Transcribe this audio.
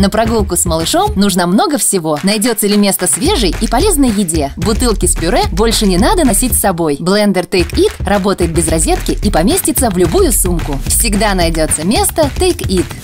На прогулку с малышом нужно много всего. Найдется ли место свежей и полезной еде? Бутылки с пюре больше не надо носить с собой. Блендер Take It работает без розетки и поместится в любую сумку. Всегда найдется место Take It.